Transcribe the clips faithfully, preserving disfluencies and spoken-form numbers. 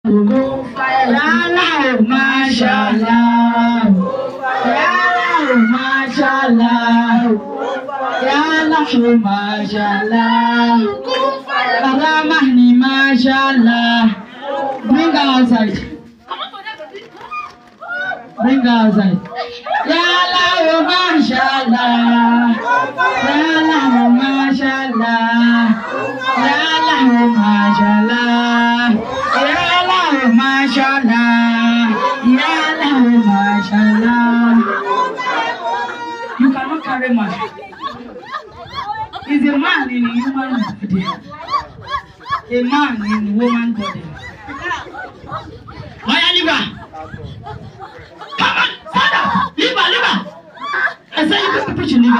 Yalla, mashallah. Yalla, mashallah. Yalla, mashallah. Karamahni, mashallah. Bring her outside. Bring her outside. Yalla, mashallah. Yalla, mashallah. Yalla, mashallah. Mashallah, Yalla, mashallah. You cannot carry man. He's a man in a human body. A man in a woman body. Maya, leave her. Come on, stand up. Leave her, leave her. I said you can't push her, leave her.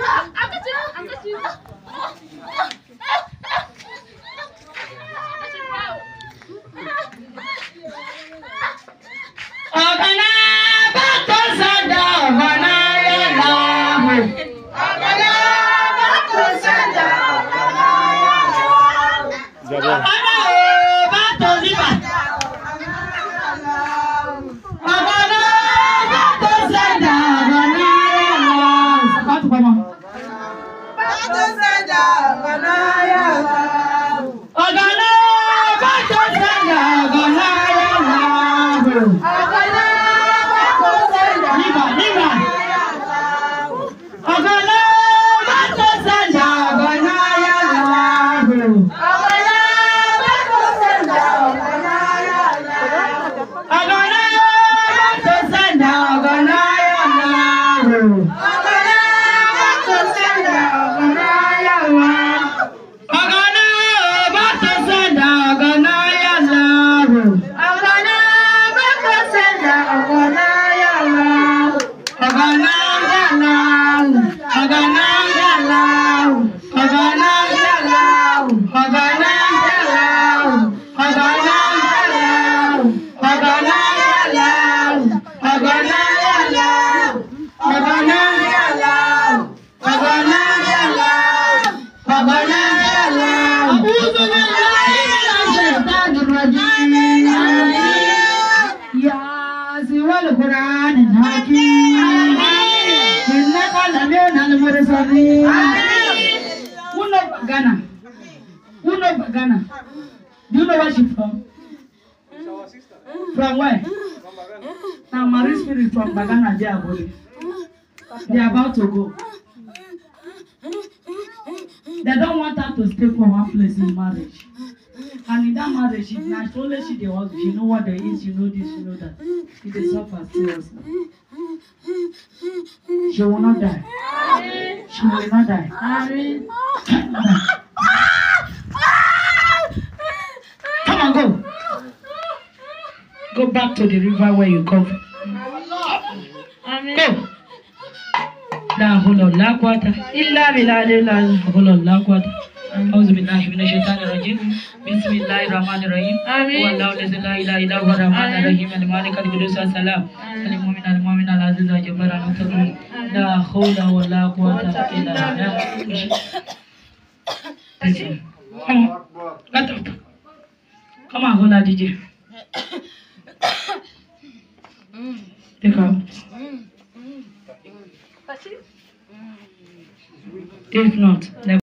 Ghana. Who knows Ghana? Do you know where she's from? From where? Now Marie Spirit from Bagana, they are going. They are about to go. They don't want her to stay for one place in marriage. And in that marriage, she not only she the husband, she know what there is, she know this, she know that. She dey suffer seriously. She will not die. She will not die. Come on, go. Go back to the river where you come from. Go. La hula la quata. Illa billah la hula la quata. أعوذ بالله من الشيطان الرجيم بسم الله الرحمن الرحيم والله الذي لا إله إلا هو الرحمن الرحيم المالك القدوس السلام المؤمن المؤمن العزيز الجبار المتقين لا حول ولا قوة إلا بالله. Come on, get up. Come on, hold on, D J. Take out. If not,